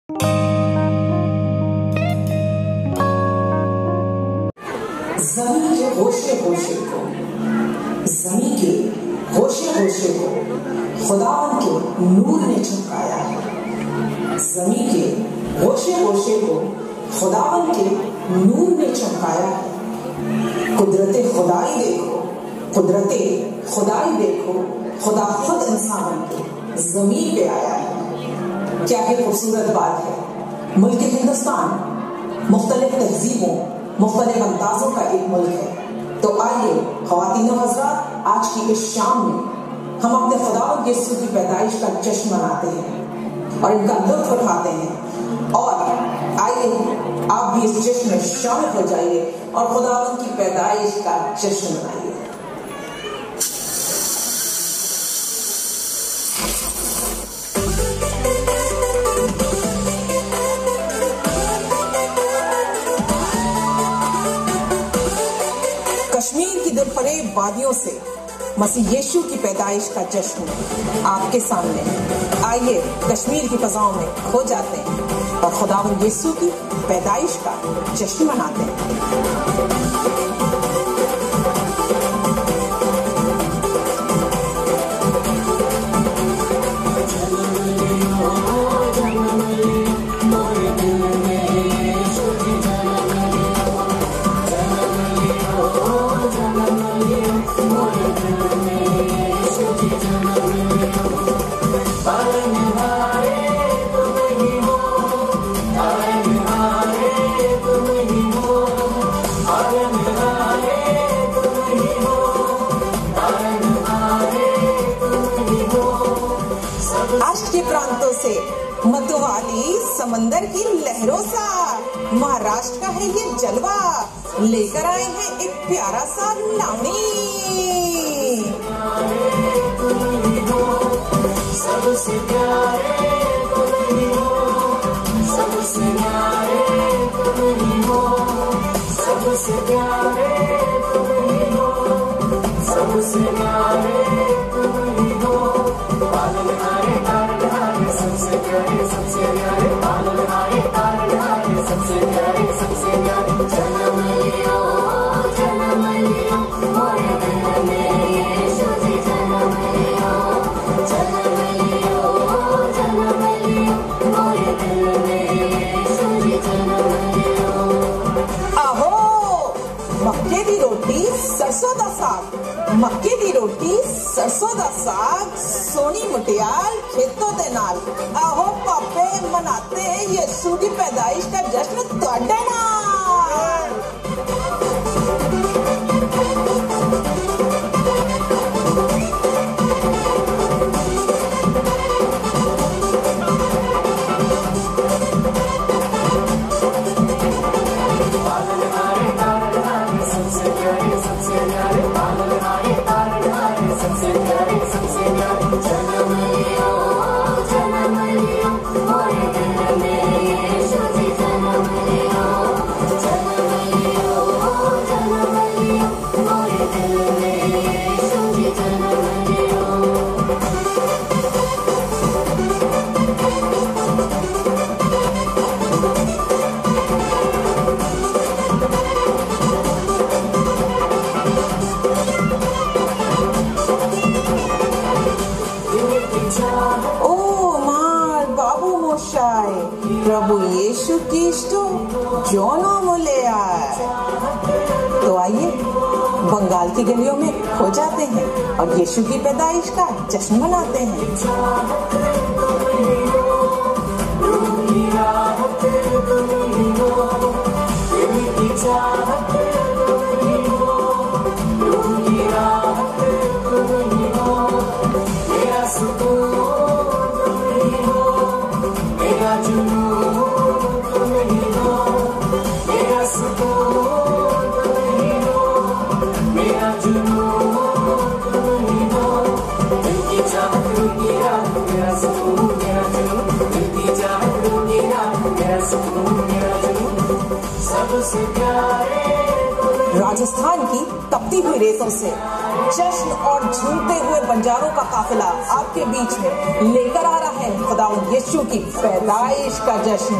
जमीन के होशे होशे को, जमीन के होशे होशे को खुदावन के नूर ने चमकाया है। जमीन के होशे होशे को खुदावन के नूर ने चमकाया है। कुदरते खुदाई देखो, कुदरते खुदाई देखो, खुदा खुद इंसान के जमीन पे आया है। क्या ही खूबसूरत बात है। मुल्क हिंदुस्तान मुख्तलिफ तहजीबों, मुख्तलिफ अंदाजों का एक मुल्क है। तो आइए ख्वातीन व हज़रात, आज की इस शाम में हम अपने खुदावंद यीशु की पैदाइश का जश्न मनाते हैं और इनका लुत्फ उठाते हैं। और आइए आप भी इस जश्न में शामिल हो जाइए और खुदावंद की पैदाइश का जश्न मनाइए। कश्मीर की दिलफरेब वादियों से मसीह यीशु की पैदाइश का जश्न आपके सामने। आइए कश्मीर की फजाओं में खो जाते हैं और खुदावंद यीशु की पैदाइश का जश्न मनाते हैं। प्रांतों से मतवाली समंदर की लहरों सा महाराष्ट्र का है ये जलवा, लेकर आए हैं एक प्यारा सा लावणी। सबसे प्यारे तुम ही हो, सबसे प्यारे तुम ही हो, सबसे प्यारे तुम ही हो, सबसे प्यारे तुम ही हो। पालनहारे तारनहारे सबसे प्यारे, सबसे प्यारे पालनहारे तारनहारे सबसे प्यारे, सबसे प्यारे। जन्म लियो मोरे दिल में यीशु जी, जन्म लियो मोरे दिल में यीशु जी, जन्म लियो। आहो मक्के दी रोटी सरसों दा साग, मक्के दी रोटी सरसों दा साग, सोनी मुटियाल खेतों दे नाल। आहो पापे मनाते हैं यीशु की पैदाइश का जश्न तुहाडे नाल। प्रभु यीशु क्रिस्टो जोनो मोले आए। तो आइए बंगाल की गलियों में खो जाते हैं और यीशु की पैदाइश का जश्न मनाते हैं। राजस्थान की तपती हुई रेतों से जश्न और झूमते हुए बंजारों का काफिला आपके बीच में लेकर आ रहा है खुदावंद यीशु की पैदाइश का जश्न।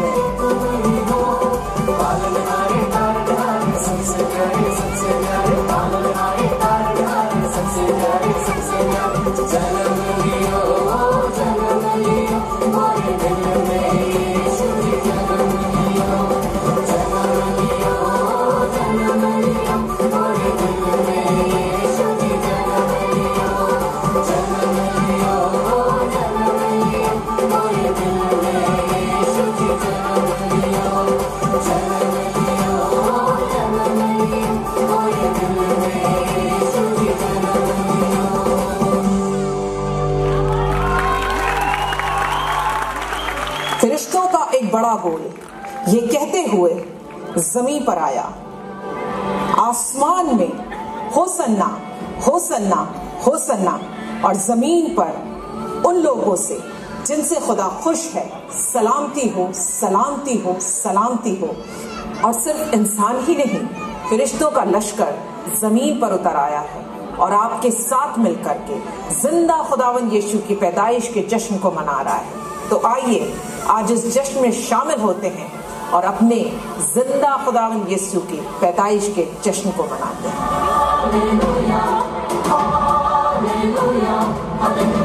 फरिश्तों का एक बड़ा गोल ये कहते हुए जमीन पर आया, आसमान में होसन्ना होसन्ना होसन्ना, और जमीन पर उन लोगों से जिनसे खुदा खुश है सलामती हो सलामती हो सलामती हो। और सिर्फ इंसान ही नहीं, फरिश्तों का लश्कर जमीन पर उतर आया है और आपके साथ मिलकर के जिंदा खुदावंद यीशु की पैदाइश के जश्न को मना रहा है। तो आइए आज इस जश्न में शामिल होते हैं और अपने जिंदा खुदावंद यीशु की पैदाइश के जश्न को मनाते हैं।